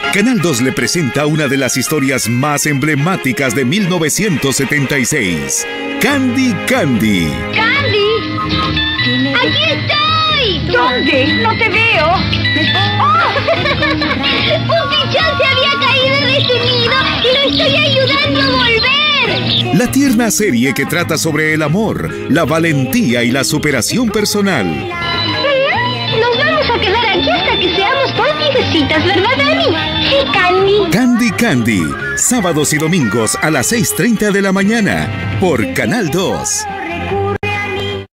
Canal 2 le presenta una de las historias más emblemáticas de 1976. Candy Candy. ¡Candy! ¡Aquí estoy! ¿Dónde? No te veo. ¡Oh! Un pichón se había caído en ese nido y lo estoy ayudando a volver. La tierna serie que trata sobre el amor, la valentía y la superación personal. Nos vamos a quedar aquí hasta que seamos dos viejecitas, ¿verdad, Dani? Sí, Candy. Candy Candy, sábados y domingos a las 6:30 de la mañana por Canal 2.